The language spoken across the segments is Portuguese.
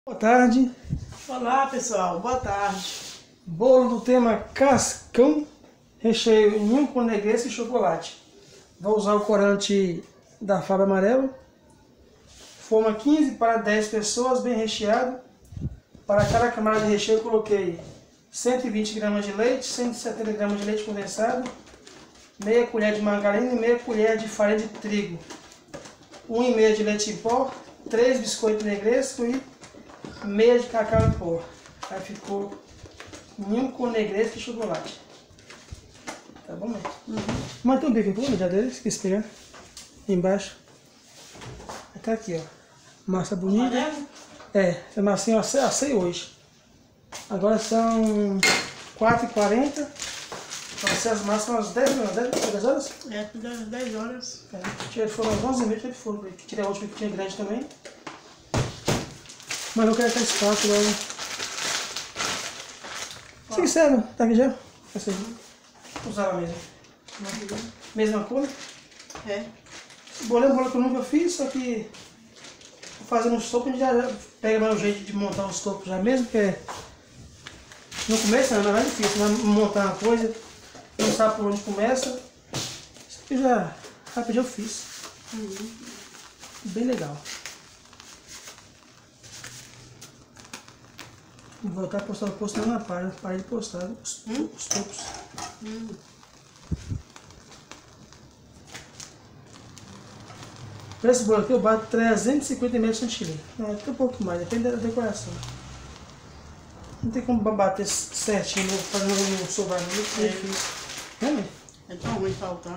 Boa tarde. Olá pessoal, boa tarde. Bolo do tema cascão, recheio ninho com negresco e chocolate. Vou usar o corante da Fábio Amarelo. Forma 15 para 10 pessoas, bem recheado. Para cada camada de recheio eu coloquei 120 gramas de leite, 170 gramas de leite condensado, meia colher de margarina e meia colher de farinha de trigo, 1,5 de leite em pó, 3 biscoitos negresco e meia de cacau em pó. Aí ficou ninho com negresco e chocolate. Tá bom, mãe? Mas tem um bico aqui, já dele, esqueci de pegar. Embaixo. Tá aqui, ó. Massa bonita. Essa massinha eu assei hoje. Agora são 4h40. Então, se as massas são às 10 horas? 10 horas. Foram às 11h30 que foram. Tirei a última que tinha grande também. Mas não quero essa espátula. Sincero, tá aqui já? Essa aí. Usar a mesma. Mesma cor? É. Esse bolo é um bolo que eu nunca fiz, só que fazendo um sopa a gente já pega mais o jeito de montar os topos já mesmo, porque no começo não é difícil, né? Montar uma coisa, não sabe por onde começa. Isso aqui já rapidinho eu fiz. Bem legal. Vou voltar postando na página, parei de postar os topos. Para esse bolo aqui eu bato 350 ml de chantilly. Até um pouco mais, depende da decoração. Não tem como bater certinho, fazendo um sobrado muito difícil. Né, mãe? É tão ruim faltar.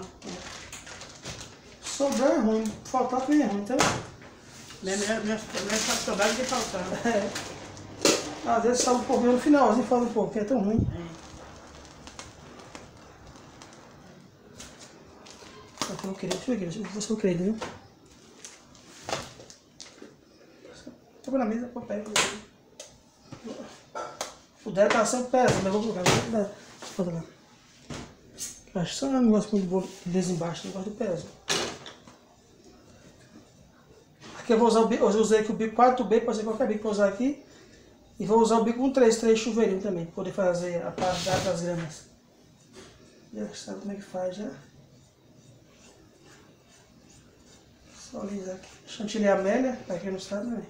Sobrar é ruim, faltar também é ruim, então. Melhor sobrar do que faltar. Às vezes salva um pouquinho no finalzinho, fala um pouco, que é tão ruim. Deixa eu ver se eu creio, viu? Tô na mesa, papel. O dela tá sempre pesado, mas eu vou colocar. Deixa lá. Eu acho que só um negócio muito bolo desembaixo, negócio do peso. Aqui eu vou usar o bico, eu usei aqui o bico 4B, pode ser qualquer bico que eu usar aqui. E vou usar o bico 133 chuveirinho também, para poder fazer a parte das gramas. Já sabe como é que faz já. Só alisar aqui. Chantilly Amélia, para quem não sabe, né?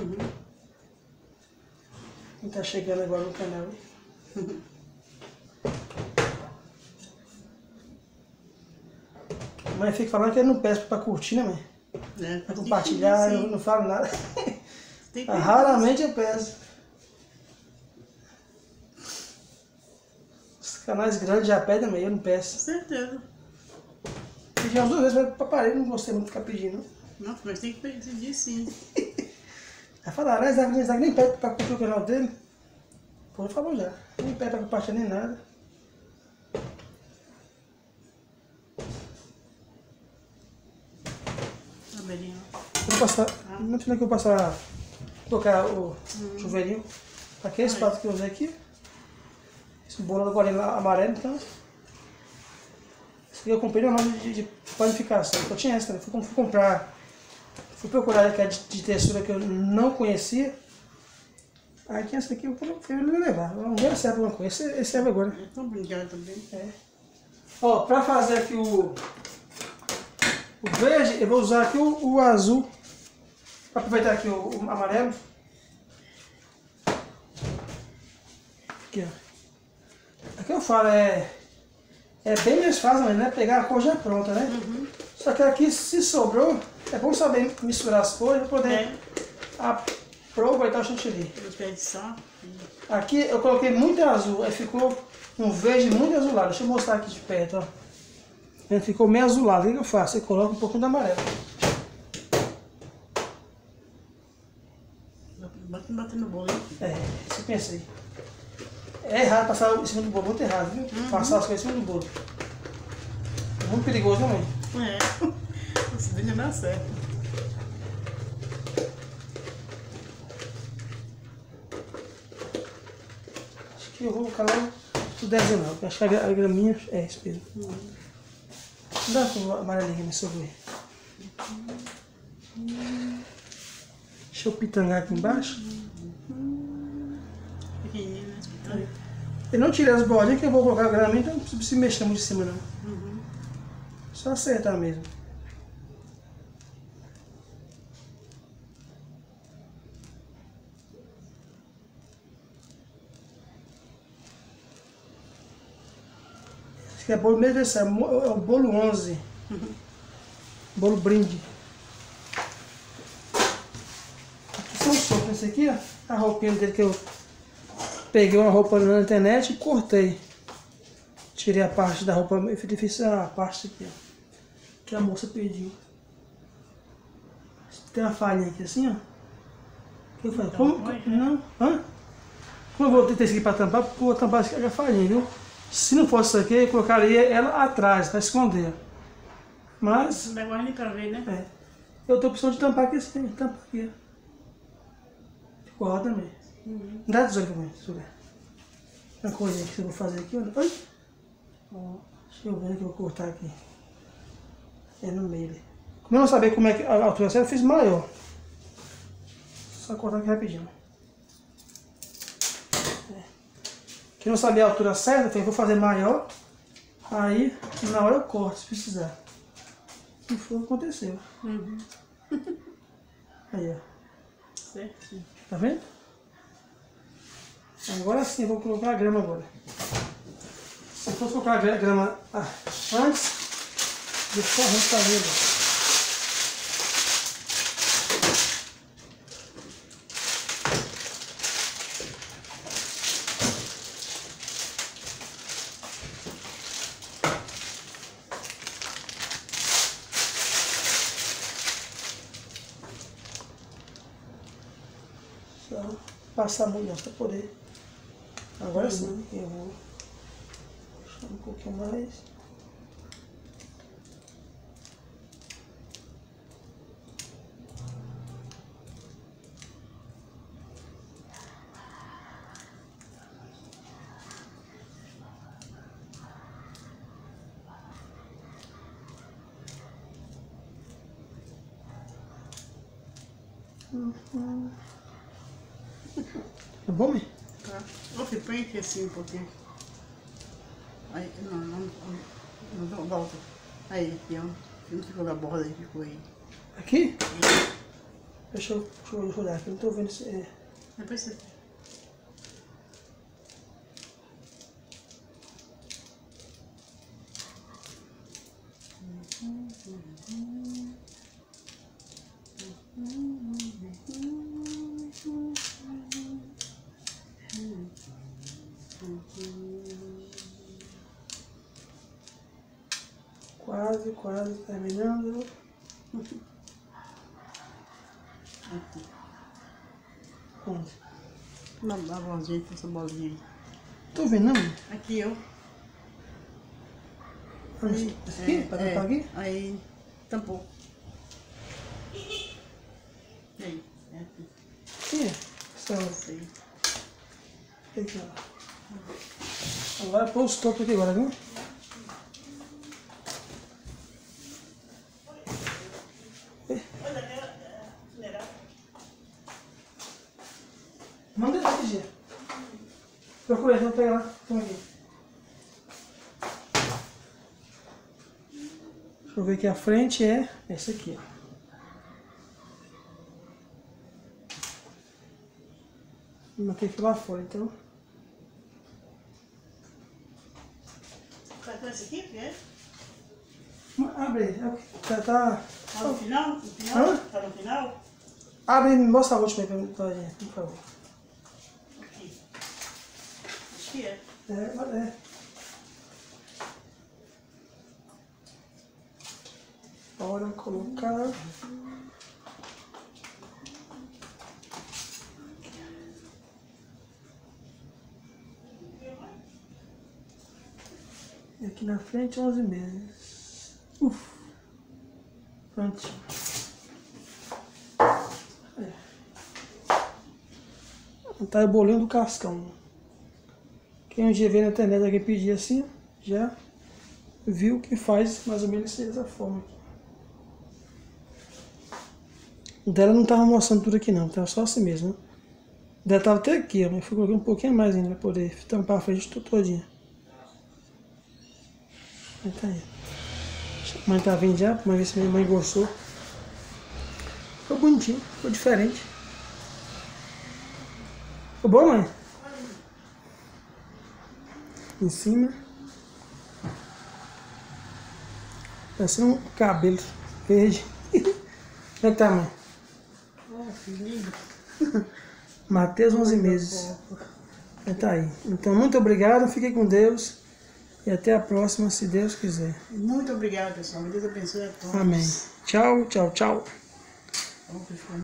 Quem tá chegando agora no canal. A mãe fica falando que ele não peça para curtir, né, mãe? Para compartilhar, eu não falo nada. Raramente eu peço. Os canais grandes já pedem, mas eu não peço. Com certeza. Pedi umas 2 vezes para parede, não gostei muito de ficar pedindo. Não, mas tem que pedir sim. Aí falaram, Isaac nem pede para curtir o canal dele. Pô, falou já. Nem pede para compartilhar nem nada. Vou passar. Não sei que eu vou passar. Colocar o chuveirinho. Aqui é esse prato que eu usei aqui. Esse bolo agora amarelo, então. Esse aqui eu comprei no nome de panificação. Eu tinha essa também. Fui comprar. Fui procurar aqui de textura que eu não conhecia. Aqui essa aqui eu fui levar. Vamos ver se serve alguma coisa. Esse serve agora. É tão brincado também. Ó, pra fazer aqui o verde, eu vou usar aqui o azul. Pra aproveitar aqui o amarelo. Aqui, ó. Aqui eu falo, é bem mais fácil, mas não é pegar a cor já pronta, né? Só que aqui, se sobrou, é bom saber misturar as cores para poder aproveitar o chantilly. Aqui eu coloquei muito azul, aí ficou um verde muito azulado. Deixa eu mostrar aqui de perto, ó. Ele ficou meio azulado. O que eu faço? Eu coloco um pouquinho da amarela. Bate no bolo, hein? Isso eu pensei. É errado passar em cima do bolo, muito errado, viu? Passar as coisas em cima do bolo. É muito perigoso, né, mãe? Isso nem dá certo. Acho que eu vou colocar lá o 19, acho que a graminha é isso mesmo. Não dá pra amarelinha nesse sobrou. Deixa eu pitangar aqui embaixo. pequenininho, né? Eu não tirei as bordinhas que eu vou colocar grama, então não precisa se mexer muito em cima não. Só acertar mesmo. Esse aqui é bolo mesmo, esse é o bolo 11. Bolo brinde. Aqui são sopros. Esse aqui, ó, a roupinha dele que eu peguei uma roupa na internet e cortei. Tirei a parte da roupa e fiz a parte aqui, ó, que a moça pediu. Tem uma falhinha aqui assim, ó. Que eu falei, como? Não? Hã? Como eu vou ter isso aqui para tampar? Porque eu vou tampar a falhinha, viu? Se não fosse isso aqui, eu colocaria ela atrás, para esconder. Mas... Não vai nem para ver, né? É. Eu tô precisando de tampar aqui assim, tampar aqui, ó. Ficou roda também. Dá tesoura pra mim, tesoura. Uma coisinha que eu vou fazer aqui, ó. Oi? Ó, deixa eu ver o que eu vou cortar aqui. É no meio. Como eu não sabia como é que a altura certa, eu fiz maior. Só cortar aqui rapidinho. Que eu não sabia a altura certa, eu vou fazer maior. Aí, na hora eu corto, se precisar. E foi o que aconteceu. Aí, ó. Certinho. Tá vendo? Agora sim, eu vou colocar a grama agora. Se eu fosse colocar a grama antes, deixa eu arrancar ele. Só passar a mulher para poder. Agora sim, eu vou deixar um pouquinho mais. Tá bom, mãe? Tá. Ô, filho, põe aqui assim um pouquinho. Aí, não, volta. Aí, aqui, ó. Não ficou da borda aí, ficou aí. Aqui? Deixa eu olhar aqui, não tô vendo se... Depois você... Quase terminando. Aqui. Onde? Dá um jeito com essa bolinha aí. Tô vendo, não? Aqui, ó. Onde? Aqui? Pra tampar aqui? Aí, tampou. Aí, é aqui. Aqui? Só Aí. aqui, ó. Agora pôr os topos aqui agora, viu? Manda ele aqui, Gia. Procura, então pega lá. Toma aqui. Deixa eu ver que a frente é essa aqui, ó. Não tem que ir lá fora, então. Tá com esse aqui, é? Abre aí. Tá... Tá no final? No final? Hã? Tá no final? Abre e mostra a última aí pra mim, por favor. Aqui. Acho que é. É. Bora colocar. E aqui na frente 11 meses. Prontinho. Tá o bolinho do cascão. Quem um dia veio na internet alguém pedir assim, já viu que faz mais ou menos dessa forma aqui. O dela não tava mostrando tudo aqui não, tava só assim mesmo. Né? Já tava até aqui, ó, mas fui colocar um pouquinho mais ainda pra poder tampar a frente todinha. Aí tá aí. A mãe tá vindo já, pra ver se minha mãe gostou. Ficou bonitinho, ficou diferente. Ficou bom, mãe? Em cima. Parecendo um cabelo verde. Como é que tá, mãe? Oh, que lindo. Mateus, 11 meses. Tá aí. Então, muito obrigado, fiquem com Deus. E até a próxima, se Deus quiser. Muito obrigada, pessoal. Deus abençoe a todos. Amém. Tchau, tchau, tchau.